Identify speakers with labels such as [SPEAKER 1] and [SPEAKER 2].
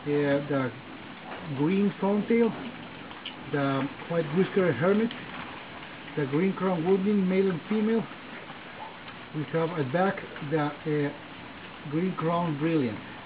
[SPEAKER 1] the green thorntail, the white whiskered hermit, the green crown woodbine, male and female. We have at back the green crown brilliant.